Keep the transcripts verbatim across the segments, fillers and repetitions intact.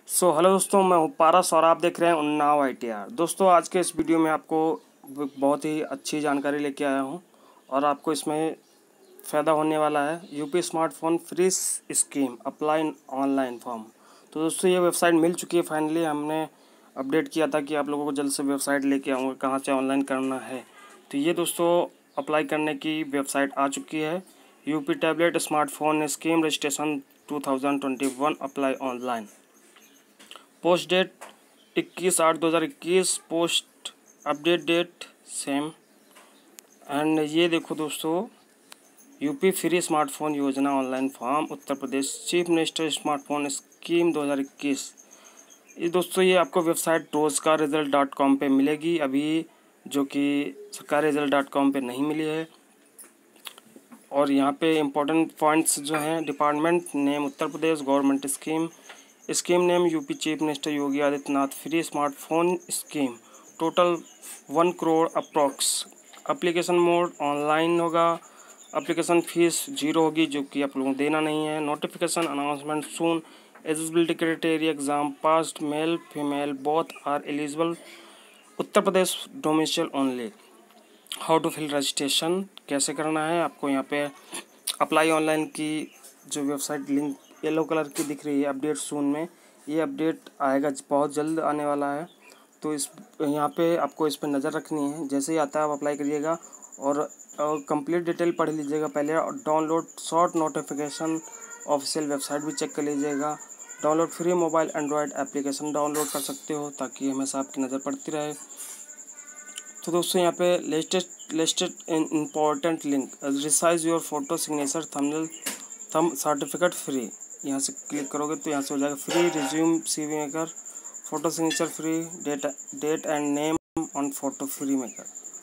So hello दोस्तों, मैं हूँ पारस और आप देख रहे हैं उन्नाव आई टी आर। दोस्तों, आज के इस वीडियो में आपको बहुत ही अच्छी जानकारी लेके आया हूँ और आपको इसमें फ़ायदा होने वाला है। UP smartphone free scheme apply online form. तो दोस्तों, ये वेबसाइट मिल चुकी है फाइनली। हमने अपडेट किया था कि आप लोगों को जल्द से वेबसाइट लेके आऊँगा, कहाँ से ऑनलाइन करना है। तो ये दोस्तों अप्लाई करने की वेबसाइट आ चुकी है। UP tablet smartphone scheme registration two thousand twenty one apply online. Post date इक्कीस आठ दो हज़ार इक्कीस, post update date same. And ये देखो दोस्तों, यूपी फ्री स्मार्टफोन योजना online form Uttar Pradesh chief minister smartphone scheme दो हज़ार इक्कीस। ये दोस्तों ये आपको वेबसाइट रोजगार रिजल्ट डॉट कॉम पर मिलेगी अभी, जो कि सरकारी रिजल्ट डॉट कॉम पर नहीं मिली है। और यहाँ पे इम्पोर्टेंट पॉइंट्स जो हैं, department name Uttar Pradesh, government scheme, scheme name UP chief minister Yogi Adityanath free smartphone scheme, total one crore approx. Application mode online होगा। एप्लीकेशन फीस जीरो होगी, जो कि आप लोगों को देना नहीं है। Notification announcement soon. Eligibility criteria exam passed male female both are eligible. Uttar Pradesh domicile only. How to fill registration, कैसे करना है आपको। यहाँ पे अप्लाई ऑनलाइन की जो वेबसाइट लिंक येलो कलर की दिख रही है, अपडेट सून में, ये अपडेट आएगा, बहुत जल्द आने वाला है। तो इस यहाँ पे आपको इस पर नज़र रखनी है। जैसे ही आता है आप अप्लाई करिएगा और, और कंप्लीट डिटेल पढ़ लीजिएगा पहले। और download short notification official website भी चेक कर लीजिएगा। Download free mobile android application download कर सकते हो, ताकि हमेशा आपकी नज़र पड़ती रहे। तो दोस्तों, यहाँ पे latest latest important link, resize your photo signature thumbnail thumb certificate free. यहाँ से क्लिक करोगे तो यहाँ से हो जाएगा free resume CV maker, photo signature free, date date and name on photo free maker.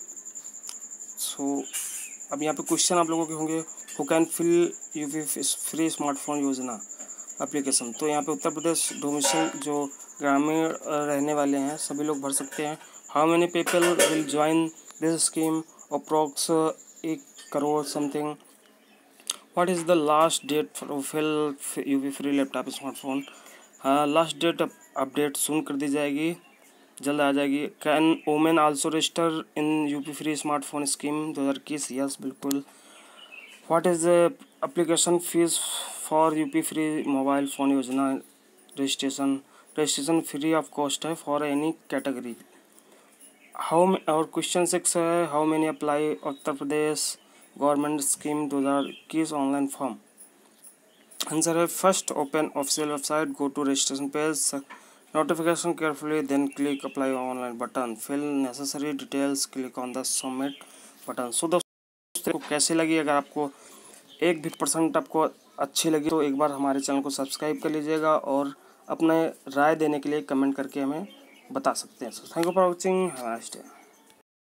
So अब यहाँ पे क्वेश्चन आप लोगों के होंगे, who can fill UP free smartphone योजना एप्लीकेशन। तो यहाँ पे उत्तर प्रदेश डोमिसाइल जो ग्रामीण रहने वाले हैं सभी लोग भर सकते हैं। How many people will join this scheme, approx एक crore something. What is the last date for fill UP free laptop smartphone. हाँ, लास्ट डेट अपडेट सून कर दी जाएगी, जल्द आ जाएगी। Can women also register in UP free smartphone scheme दो हज़ार इक्कीस, यस बिल्कुल। What is the application fees for UP free mobile phone योजना registration. Registration free of cost है फॉर एनी कैटेगरी। हाउ और क्वेश्चन सिक्स है, how many apply Uttar Pradesh government scheme दो हज़ार इक्कीस ऑनलाइन फॉर्म। आंसर है first, open official website, go to registration page, notification carefully, then click apply online button, fill necessary details, click on the submit button. So दोस्तों, कैसे लगी, अगर आपको एक भी परसेंट आपको अच्छी लगी तो एक बार हमारे चैनल को सब्सक्राइब कर लीजिएगा और अपने राय देने के लिए कमेंट करके हमें बता सकते हैं। Thank you for watching, have a nice day.